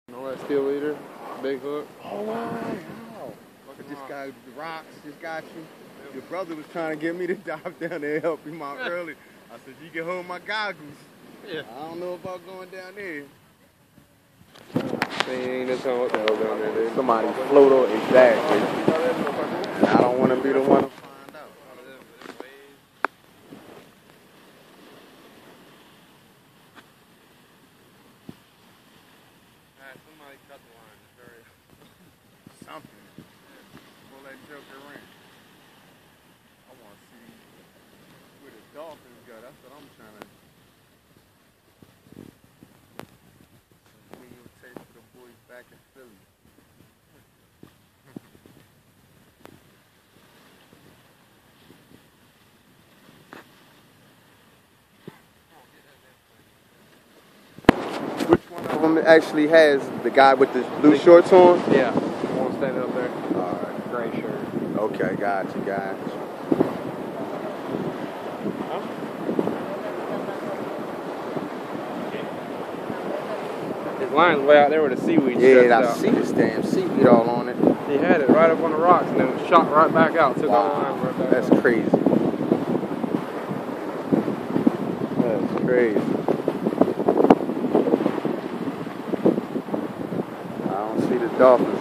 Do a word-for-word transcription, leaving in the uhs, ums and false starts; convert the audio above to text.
Know that steel leader, big hook. Oh wow! This guy, the rocks, just got you. Your brother was trying to get me to dive down there and help him out early. I said, you can hold my goggles. Yeah. I don't know about going down there. Ain't this what the hell down there, dude? Somebody float on exactly. I don't want to be the one to find out. Somebody cut the line. It's very Something. Pull that joker in. I want to see where the Dolphins go. That's what I'm trying to. Videotape for the boys back in Philly. Which one of them actually has the guy with the blue shorts on? Yeah. One standing up there. Alright. Gray shirt. Okay, got you, got you. Huh? His line's way out there with the seaweed. Yeah, I out. see this damn seaweed all on it. He had it right up on the rocks and then it shot right back out. Took Wow. all the line right back That's out. crazy. That's crazy. I don't see the Dolphins